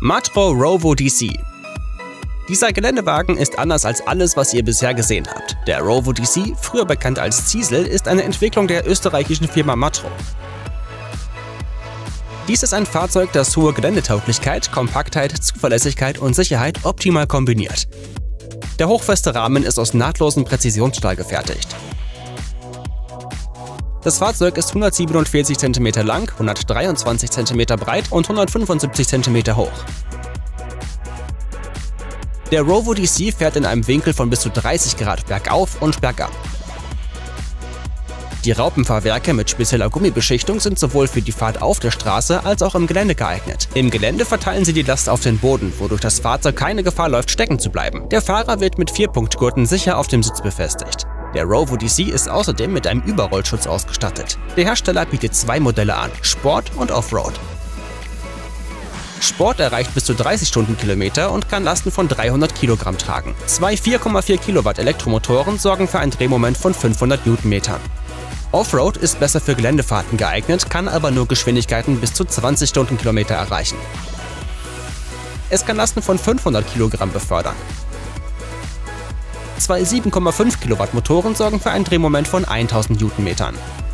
Matro Rovo DC. Dieser Geländewagen ist anders als alles, was ihr bisher gesehen habt. Der Rovo DC, früher bekannt als Ziesel, ist eine Entwicklung der österreichischen Firma Matro. Dies ist ein Fahrzeug, das hohe Geländetauglichkeit, Kompaktheit, Zuverlässigkeit und Sicherheit optimal kombiniert. Der hochfeste Rahmen ist aus nahtlosem Präzisionsstahl gefertigt. Das Fahrzeug ist 147 cm lang, 123 cm breit und 175 cm hoch. Der Rovo DC fährt in einem Winkel von bis zu 30 Grad bergauf und bergab. Die Raupenfahrwerke mit spezieller Gummibeschichtung sind sowohl für die Fahrt auf der Straße als auch im Gelände geeignet. Im Gelände verteilen sie die Last auf den Boden, wodurch das Fahrzeug keine Gefahr läuft, stecken zu bleiben. Der Fahrer wird mit 4-Punkt-Gurten sicher auf dem Sitz befestigt. Der Rovo DC ist außerdem mit einem Überrollschutz ausgestattet. Der Hersteller bietet zwei Modelle an, Sport und Offroad. Sport erreicht bis zu 30 Stundenkilometer und kann Lasten von 300 Kilogramm tragen. Zwei 4,4 Kilowatt Elektromotoren sorgen für ein Drehmoment von 500 Newtonmetern. Offroad ist besser für Geländefahrten geeignet, kann aber nur Geschwindigkeiten bis zu 20 Stundenkilometer erreichen. Es kann Lasten von 500 Kilogramm befördern. Zwei 7,5 Kilowatt Motoren sorgen für ein Drehmoment von 1000 Newtonmetern.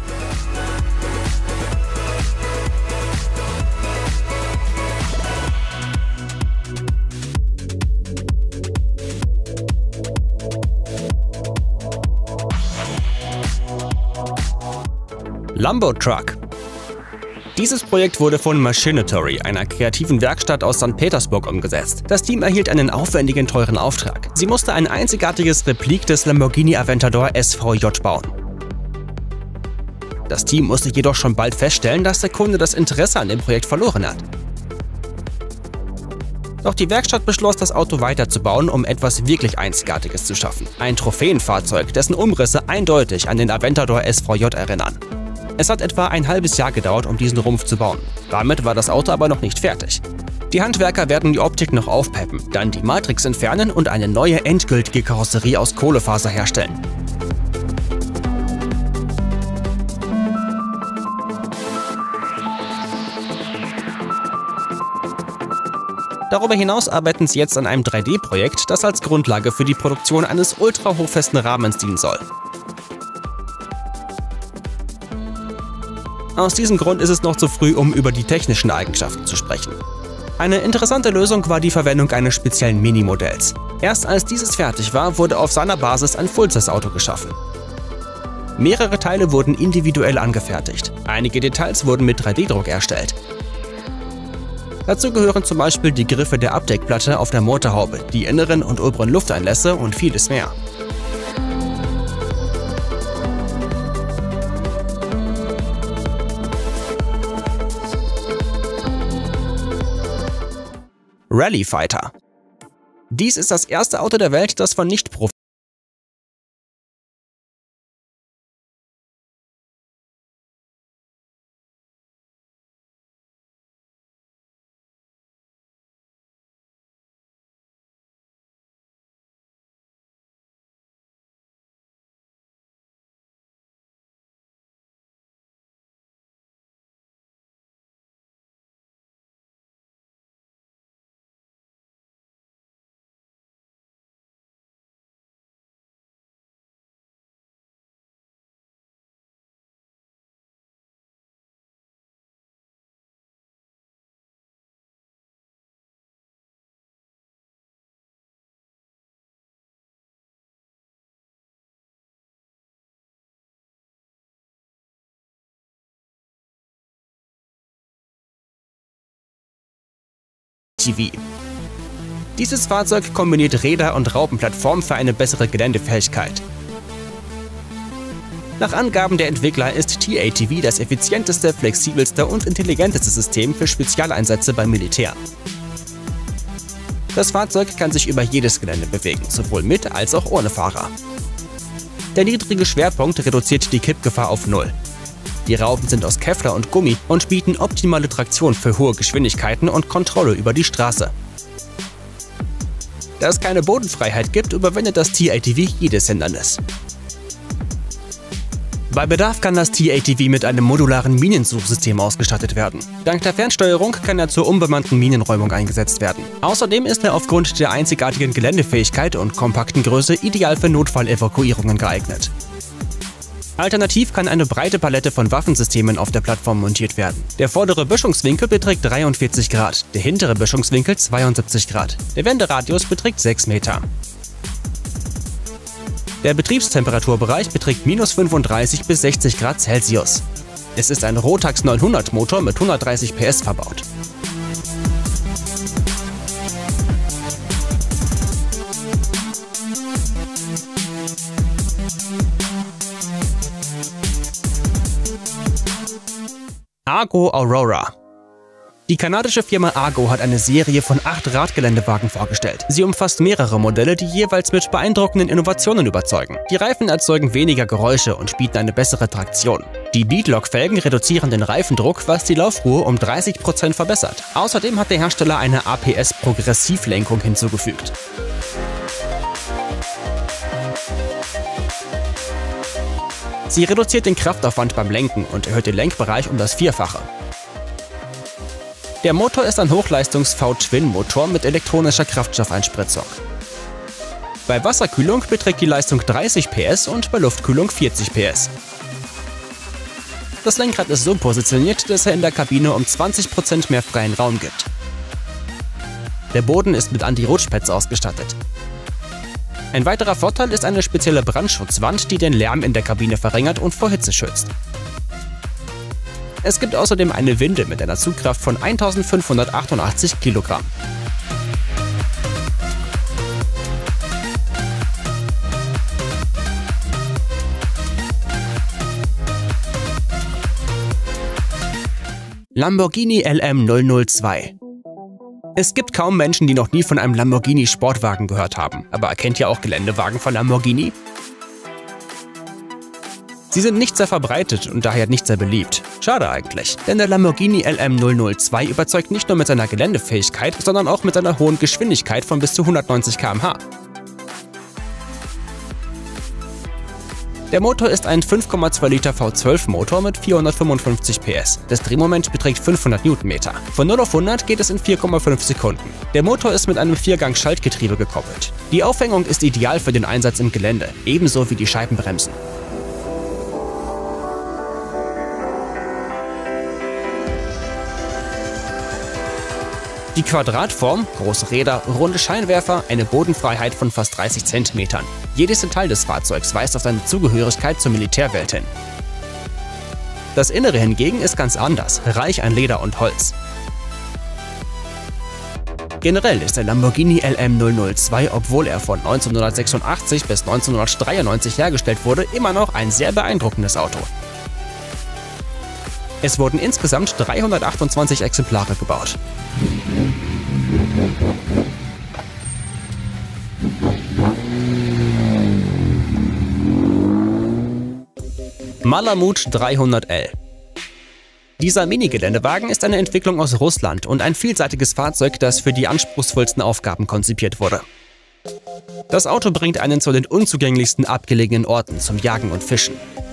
Lambo Truck. Dieses Projekt wurde von Machinatory, einer kreativen Werkstatt aus St. Petersburg, umgesetzt. Das Team erhielt einen aufwendigen, teuren Auftrag. Sie musste ein einzigartiges Replik des Lamborghini Aventador SVJ bauen. Das Team musste jedoch schon bald feststellen, dass der Kunde das Interesse an dem Projekt verloren hat. Doch die Werkstatt beschloss, das Auto weiterzubauen, um etwas wirklich Einzigartiges zu schaffen. Ein Trophäenfahrzeug, dessen Umrisse eindeutig an den Aventador SVJ erinnern. Es hat etwa ein halbes Jahr gedauert, um diesen Rumpf zu bauen. Damit war das Auto aber noch nicht fertig. Die Handwerker werden die Optik noch aufpeppen, dann die Matrix entfernen und eine neue endgültige Karosserie aus Kohlefaser herstellen. Darüber hinaus arbeiten sie jetzt an einem 3D-Projekt, das als Grundlage für die Produktion eines ultra-hochfesten Rahmens dienen soll. Aus diesem Grund ist es noch zu früh, um über die technischen Eigenschaften zu sprechen. Eine interessante Lösung war die Verwendung eines speziellen Minimodells. Erst als dieses fertig war, wurde auf seiner Basis ein Full-Size-Auto geschaffen. Mehrere Teile wurden individuell angefertigt. Einige Details wurden mit 3D-Druck erstellt. Dazu gehören zum Beispiel die Griffe der Abdeckplatte auf der Motorhaube, die inneren und oberen Lufteinlässe und vieles mehr. Rally Fighter. Dies ist das erste Auto der Welt, das von Nicht-Profis TV. Dieses Fahrzeug kombiniert Räder und Raupenplattform für eine bessere Geländefähigkeit. Nach Angaben der Entwickler ist TATV das effizienteste, flexibelste und intelligenteste System für Spezialeinsätze beim Militär. Das Fahrzeug kann sich über jedes Gelände bewegen, sowohl mit als auch ohne Fahrer. Der niedrige Schwerpunkt reduziert die Kippgefahr auf 0. Die Raupen sind aus Kevlar und Gummi und bieten optimale Traktion für hohe Geschwindigkeiten und Kontrolle über die Straße. Da es keine Bodenfreiheit gibt, überwindet das TATV jedes Hindernis. Bei Bedarf kann das T-ATV mit einem modularen Minensuchsystem ausgestattet werden. Dank der Fernsteuerung kann er zur unbemannten Minenräumung eingesetzt werden. Außerdem ist er aufgrund der einzigartigen Geländefähigkeit und kompakten Größe ideal für Notfallevakuierungen geeignet. Alternativ kann eine breite Palette von Waffensystemen auf der Plattform montiert werden. Der vordere Böschungswinkel beträgt 43 Grad, der hintere Böschungswinkel 72 Grad. Der Wenderadius beträgt 6 Meter. Der Betriebstemperaturbereich beträgt -35 bis 60 Grad Celsius. Es ist ein Rotax 900 Motor mit 130 PS verbaut. Argo Aurora. Die kanadische Firma Argo hat eine Serie von 8 Radgeländewagen vorgestellt. Sie umfasst mehrere Modelle, die jeweils mit beeindruckenden Innovationen überzeugen. Die Reifen erzeugen weniger Geräusche und bieten eine bessere Traktion. Die Beadlock-Felgen reduzieren den Reifendruck, was die Laufruhe um 30% verbessert. Außerdem hat der Hersteller eine APS-Progressivlenkung hinzugefügt. Sie reduziert den Kraftaufwand beim Lenken und erhöht den Lenkbereich um das Vierfache. Der Motor ist ein Hochleistungs-V-Twin-Motor mit elektronischer Kraftstoffeinspritzung. Bei Wasserkühlung beträgt die Leistung 30 PS und bei Luftkühlung 40 PS. Das Lenkrad ist so positioniert, dass er in der Kabine um 20% mehr freien Raum gibt. Der Boden ist mit Anti-Rutschpads ausgestattet. Ein weiterer Vorteil ist eine spezielle Brandschutzwand, die den Lärm in der Kabine verringert und vor Hitze schützt. Es gibt außerdem eine Winde mit einer Zugkraft von 1588 Kilogramm. Lamborghini LM002. Es gibt kaum Menschen, die noch nie von einem Lamborghini-Sportwagen gehört haben. Aber kennt ihr auch Geländewagen von Lamborghini? Sie sind nicht sehr verbreitet und daher nicht sehr beliebt. Schade eigentlich, denn der Lamborghini LM002 überzeugt nicht nur mit seiner Geländefähigkeit, sondern auch mit seiner hohen Geschwindigkeit von bis zu 190 km/h. Der Motor ist ein 5,2 Liter V12-Motor mit 455 PS. Das Drehmoment beträgt 500 Newtonmeter. Von 0 auf 100 geht es in 4,5 Sekunden. Der Motor ist mit einem 4-Gang-Schaltgetriebe gekoppelt. Die Aufhängung ist ideal für den Einsatz im Gelände, ebenso wie die Scheibenbremsen. Die Quadratform, große Räder, runde Scheinwerfer, eine Bodenfreiheit von fast 30 cm. Jedes Detail des Fahrzeugs weist auf seine Zugehörigkeit zur Militärwelt hin. Das Innere hingegen ist ganz anders, reich an Leder und Holz. Generell ist der Lamborghini LM002, obwohl er von 1986 bis 1993 hergestellt wurde, immer noch ein sehr beeindruckendes Auto. Es wurden insgesamt 328 Exemplare gebaut. Malamut 300L. Dieser Mini-Geländewagen ist eine Entwicklung aus Russland und ein vielseitiges Fahrzeug, das für die anspruchsvollsten Aufgaben konzipiert wurde. Das Auto bringt einen zu den unzugänglichsten abgelegenen Orten zum Jagen und Fischen.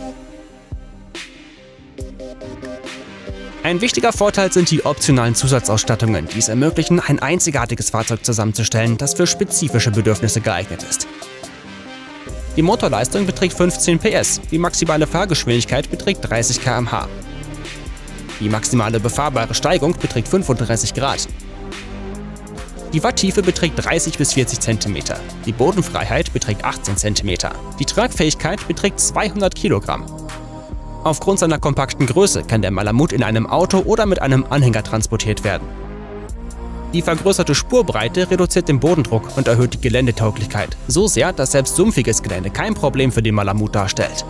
Ein wichtiger Vorteil sind die optionalen Zusatzausstattungen, die es ermöglichen, ein einzigartiges Fahrzeug zusammenzustellen, das für spezifische Bedürfnisse geeignet ist. Die Motorleistung beträgt 15 PS, die maximale Fahrgeschwindigkeit beträgt 30 km/h. Die maximale befahrbare Steigung beträgt 35 Grad. Die Watttiefe beträgt 30 bis 40 cm. Die Bodenfreiheit beträgt 18 cm. Die Tragfähigkeit beträgt 200 Kilogramm. Aufgrund seiner kompakten Größe kann der Malamut in einem Auto oder mit einem Anhänger transportiert werden. Die vergrößerte Spurbreite reduziert den Bodendruck und erhöht die Geländetauglichkeit, so sehr, dass selbst sumpfiges Gelände kein Problem für den Malamut darstellt.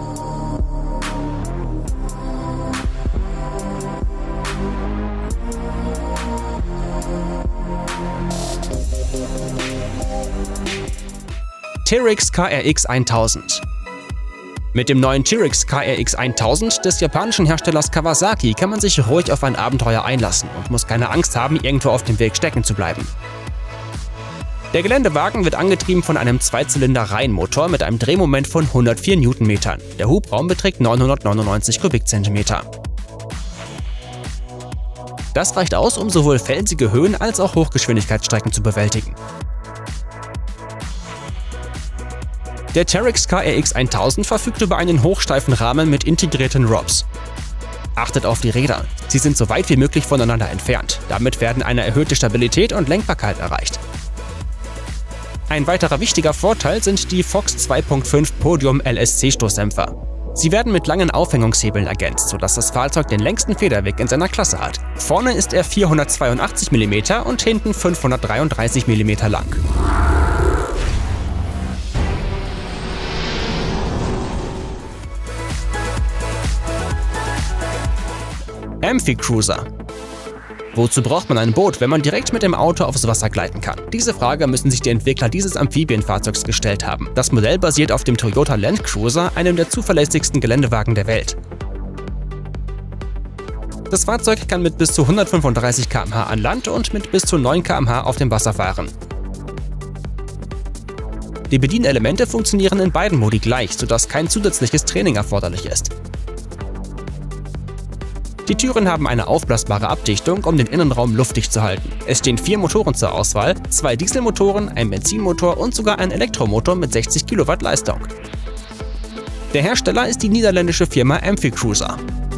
T-Rex KRX 1000. Mit dem neuen T-Rex KRX 1000 des japanischen Herstellers Kawasaki kann man sich ruhig auf ein Abenteuer einlassen und muss keine Angst haben, irgendwo auf dem Weg stecken zu bleiben. Der Geländewagen wird angetrieben von einem Zweizylinder-Reihenmotor mit einem Drehmoment von 104 Newtonmetern. Der Hubraum beträgt 999 Kubikzentimeter. Das reicht aus, um sowohl felsige Höhen als auch Hochgeschwindigkeitsstrecken zu bewältigen. Der Terex KRX 1000 verfügt über einen hochsteifen Rahmen mit integrierten ROPs. Achtet auf die Räder. Sie sind so weit wie möglich voneinander entfernt. Damit werden eine erhöhte Stabilität und Lenkbarkeit erreicht. Ein weiterer wichtiger Vorteil sind die Fox 2.5 Podium LSC-Stoßdämpfer. Sie werden mit langen Aufhängungshebeln ergänzt, sodass das Fahrzeug den längsten Federweg in seiner Klasse hat. Vorne ist er 482 mm und hinten 533 mm lang. Amphi-Cruiser. Wozu braucht man ein Boot, wenn man direkt mit dem Auto aufs Wasser gleiten kann? Diese Frage müssen sich die Entwickler dieses Amphibienfahrzeugs gestellt haben. Das Modell basiert auf dem Toyota Land Cruiser, einem der zuverlässigsten Geländewagen der Welt. Das Fahrzeug kann mit bis zu 135 km/h an Land und mit bis zu 9 km/h auf dem Wasser fahren. Die Bedienelemente funktionieren in beiden Modi gleich, sodass kein zusätzliches Training erforderlich ist. Die Türen haben eine aufblasbare Abdichtung, um den Innenraum luftdicht zu halten. Es stehen 4 Motoren zur Auswahl, 2 Dieselmotoren, ein Benzinmotor und sogar ein Elektromotor mit 60 Kilowatt Leistung. Der Hersteller ist die niederländische Firma Amphi-Cruiser.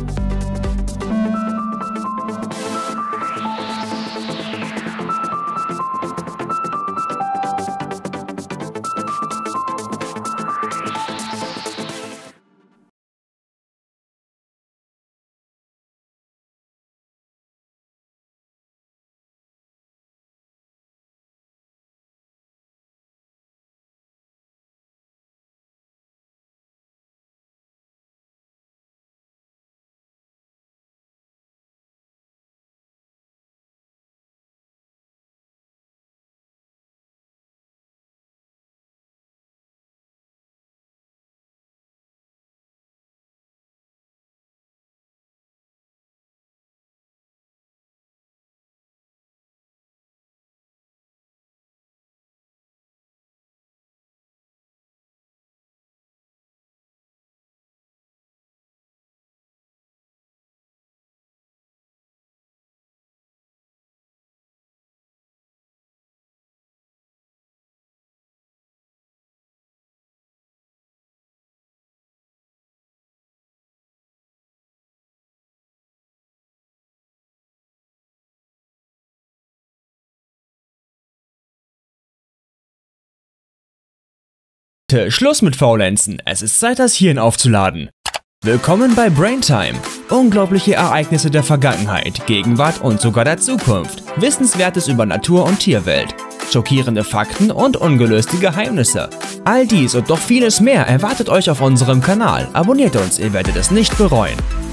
Schluss mit Faulenzen, es ist Zeit, das Hirn aufzuladen. Willkommen bei Braintime. Unglaubliche Ereignisse der Vergangenheit, Gegenwart und sogar der Zukunft. Wissenswertes über Natur- und Tierwelt. Schockierende Fakten und ungelöste Geheimnisse. All dies und noch vieles mehr erwartet euch auf unserem Kanal. Abonniert uns, ihr werdet es nicht bereuen.